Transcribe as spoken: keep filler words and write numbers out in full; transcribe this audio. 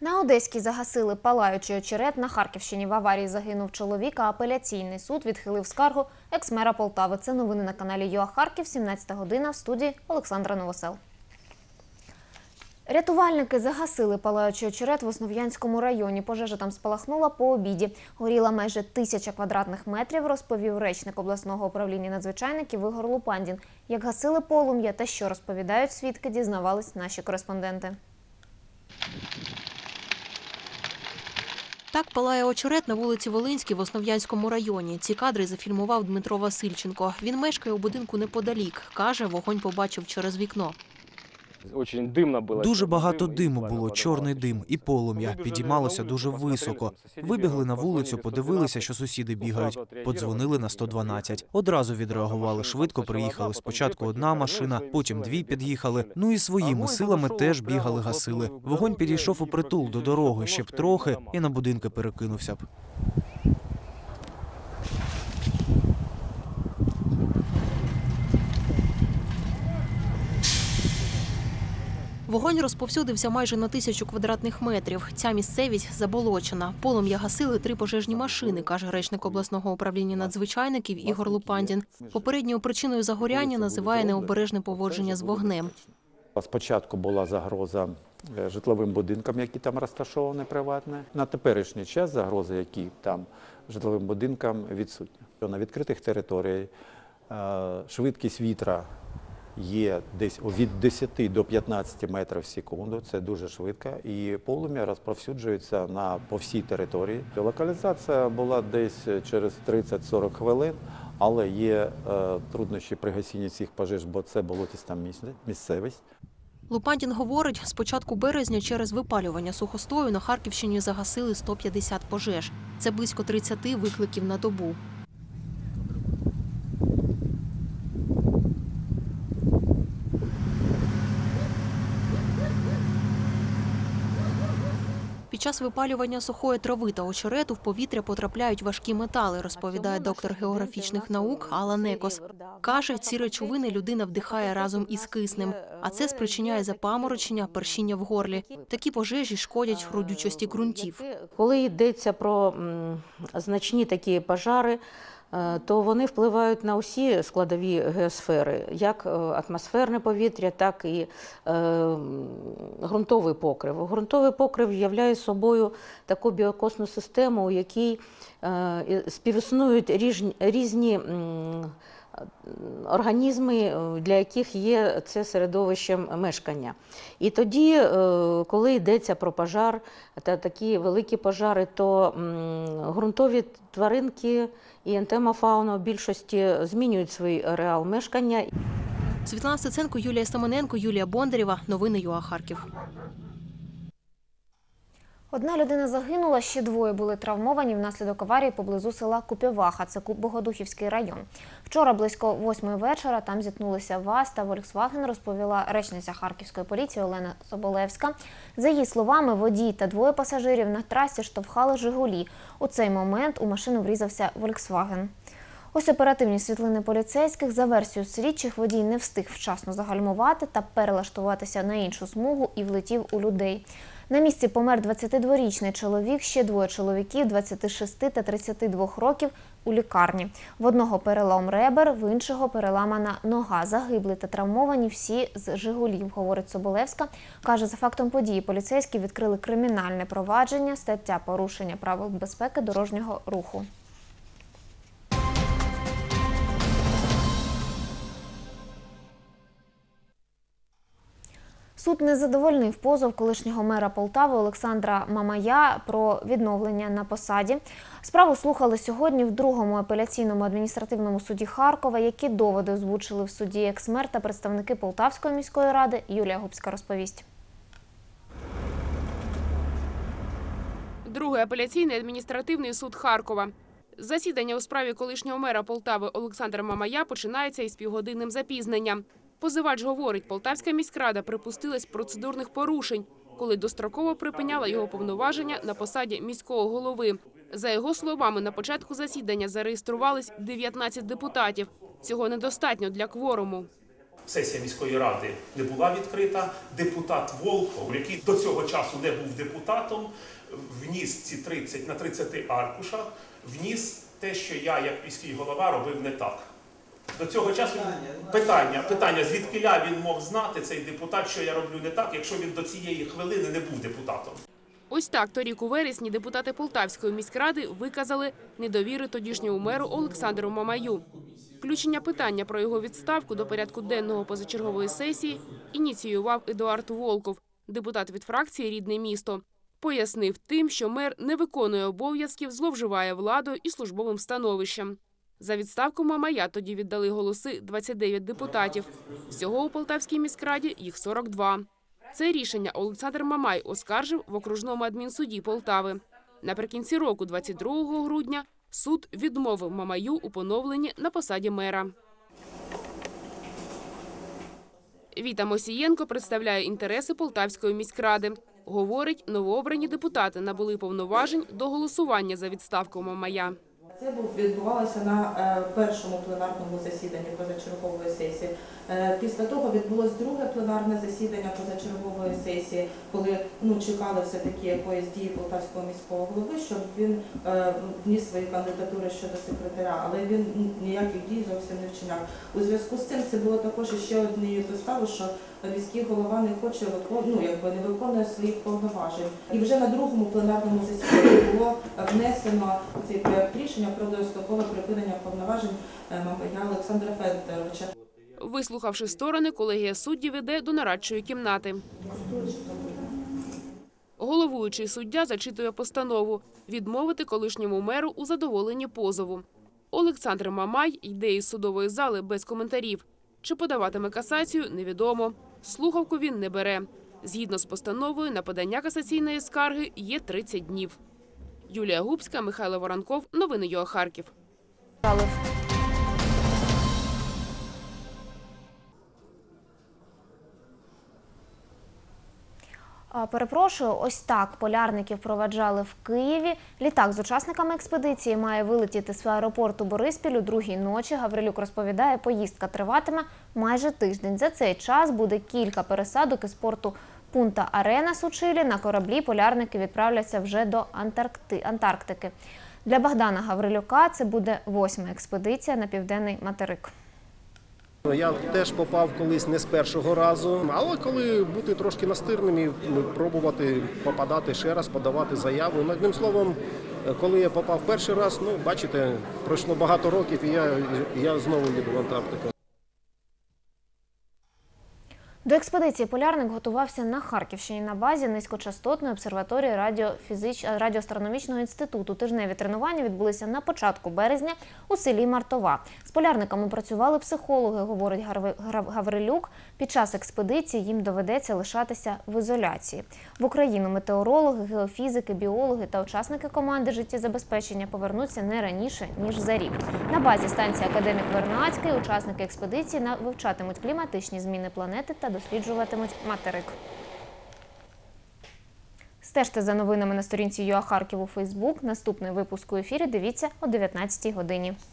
На Одеській загасили палаючий очерет. На Харківщині в аварії загинув чоловік, а апеляційний суд відхилив скаргу екс-мера Полтави. Це новини на каналі ЮА Харків, сімнадцята година, в студії Олександра Новосел. Рятувальники загасили палаючий очерет в Основ'янському районі. Пожежа там спалахнула по обіді. Горіла майже тисяча квадратних метрів, розповів речник обласного управління надзвичайників Ігор Лупандін. Як гасили полум'я та що розповідають свідки, дізнавались наші кореспонденти. Так палає очерет на вулиці Волинській в Основ'янському районі. Ці кадри зафільмував Дмитро Васильченко. Він мешкає у будинку неподалік. Каже, вогонь побачив через вікно. Дуже багато диму було, чорний дим і полум'я. Підіймалося дуже високо. Вибігли на вулицю, подивилися, що сусіди бігають. Подзвонили на сто дванадцять. Одразу відреагували, швидко приїхали. Спочатку одна машина, потім дві під'їхали. Ну і своїми силами теж бігали, гасили. Вогонь підійшов у притул до дороги, ще б трохи, і на будинки перекинувся б. Вогонь розповсюдився майже на тисячу квадратних метрів. Ця місцевість заболочена. Полум'я гасили три пожежні машини, каже речник обласного управління надзвичайників Ігор Лупандін. Попередньою причиною загоряння називає необережне поводження з вогнем. Спочатку була загроза житловим будинкам, які там розташовані приватні. На теперішній час загроза, які там житловим будинкам, відсутня. На відкритих територіях швидкість вітра є десь від десяти до п'ятнадцяти метрів в секунду, це дуже швидко, і полум'я розповсюджується на, по всій території. Локалізація була десь через тридцять-сорок хвилин, але є е, труднощі при гасінні цих пожеж, бо це болотиста місцевість. Лупандін говорить, з початку березня через випалювання сухостою на Харківщині загасили сто п'ятдесят пожеж. Це близько тридцяти викликів на добу. Під час випалювання сухої трави та очерету в повітря потрапляють важкі метали, розповідає доктор географічних наук Алла Некос. Каже, ці речовини людина вдихає разом із киснем, а це спричиняє запаморочення, першіння в горлі. Такі пожежі шкодять родючості ґрунтів. Коли йдеться про м, значні такі пожари, то вони впливають на усі складові геосфери, як атмосферне повітря, так і е, ґрунтовий покрив. Ґрунтовий покрив являє собою таку біокосну систему, у якій е, співіснують різні, різні м, організми, для яких є це середовищем мешкання. І тоді, коли йдеться про пожар, та такі великі пожари, то ґрунтові тваринки і ентомофауна в більшості змінюють свій ареал мешкання. Світлана Стеценко, Юлія Стамененко, Юлія Бондарєва. Новини ЮА Харків. Одна людина загинула, ще двоє були травмовані внаслідок аварії поблизу села Куп'яваха, це Богодухівський район. Вчора близько восьмої вечора там зіткнулися ВАЗ та Volkswagen, розповіла речниця Харківської поліції Олена Соболевська. За її словами, водій та двоє пасажирів на трасі штовхали «Жигулі». У цей момент у машину врізався Volkswagen. Ось оперативні світлини поліцейських. За версією слідчих, водій не встиг вчасно загальмувати та перелаштуватися на іншу смугу і влетів у людей. На місці помер двадцятидворічний чоловік, ще двоє чоловіків двадцяти шести та тридцяти двох років у лікарні. В одного перелом ребер, в іншого переламана нога. Загиблі та травмовані всі з «Жигулів», говорить Соболевська. Каже, за фактом події поліцейські відкрили кримінальне провадження, стаття порушення правил безпеки дорожнього руху. Суд не задовольнив позов колишнього мера Полтави Олександра Мамая про відновлення на посаді. Справу слухали сьогодні в другому апеляційному адміністративному суді Харкова. Які доводи озвучили в суді екс-мер та представники Полтавської міської ради, Юлія Губська розповість. Другий апеляційний адміністративний суд Харкова. Засідання у справі колишнього мера Полтави Олександра Мамая починається із півгодинним запізненням. Позивач говорить, Полтавська міськрада припустилась процедурних порушень, коли достроково припиняла його повноваження на посаді міського голови. За його словами, на початку засідання зареєструвались дев'ятнадцять депутатів. Цього недостатньо для кворуму. Сесія міської ради не була відкрита. Депутат Волков, який до цього часу не був депутатом, вніс ці тридцять на тридцяти аркушах, вніс те, що я, як міський голова, робив не так. До цього часу питання, питання, звідкиля він мог знати, цей депутат, що я роблю не так, якщо він до цієї хвилини не був депутатом. Ось так торік у вересні депутати Полтавської міськради виказали недовіри тодішньому меру Олександру Мамаю. Включення питання про його відставку до порядку денного позачергової сесії ініціював Едуард Волков, депутат від фракції «Рідне місто». Пояснив тим, що мер не виконує обов'язків, зловживає владою і службовим становищем. За відставку Мамая тоді віддали голоси двадцять дев'ять депутатів. Всього у Полтавській міськраді їх сорок два. Це рішення Олександр Мамай оскаржив в окружному адмінсуді Полтави. Наприкінці року, двадцять другого грудня, суд відмовив Мамаю у поновленні на посаді мера. Віта Мосієнко представляє інтереси Полтавської міськради. Говорить, новообрані депутати набули повноважень до голосування за відставку Мамая. Це відбувалося на першому пленарному засіданні позачергової сесії. Після того відбулось друге пленарне засідання позачергової сесії, коли ну, чекали все-таки якоїсь дії Полтавського міського голови, щоб він вніс свої кандидатури щодо секретаря, але він ніяких дій зовсім не вчиняв. У зв'язку з цим це було також ще однією підставою, що міський голова не хоче ну, якби не виконує своїх повноважень. І вже на другому пленарному засіданні було внесено цей проект рішення про дострокове припинення повноважень Мамая Олександра Федоровича. Вислухавши сторони, колегія суддів іде до нарадчої кімнати. Головуючий суддя зачитує постанову відмовити колишньому меру у задоволенні позову. Олександр Мамай йде із судової зали без коментарів. Чи подаватиме касацію – невідомо. Слухавку він не бере. Згідно з постановою, на подання касаційної скарги є тридцять днів. Юлія Губська, Михайло Воронков. Новини ЮА Харків. Перепрошую, ось так полярників проведжали в Києві. Літак з учасниками експедиції має вилетіти з аеропорту Бориспіль у другій ночі. Гаврилюк розповідає, поїздка триватиме майже тиждень. За цей час буде кілька пересадок із порту Пунта-Аренас у Чилі. На кораблі полярники відправляться вже до Антаркти... Антарктики. Для Богдана Гаврилюка це буде восьма експедиція на південний материк. Я теж попав колись не з першого разу, але коли бути трошки настирним і пробувати попадати ще раз, подавати заяву. Одним словом, коли я попав перший раз, ну, бачите, пройшло багато років і я, я знову їду в Антарктику. До експедиції полярник готувався на Харківщині на базі низькочастотної обсерваторії радіофізич... радіоастрономічного інституту. Тижневі тренування відбулися на початку березня у селі Мартова. З полярниками працювали психологи, говорить Гаврилюк. Під час експедиції їм доведеться лишатися в ізоляції. В Україну метеорологи, геофізики, біологи та учасники команди життєзабезпечення повернуться не раніше, ніж за рік. На базі станції «Академік Вернадський» учасники експедиції вивчатимуть кліматичні зміни планети та досліджуватимуть материк. Стежте за новинами на сторінці ЮА Харків у Фейсбук. Наступний випуск у ефірі дивіться о дев'ятнадцятій годині.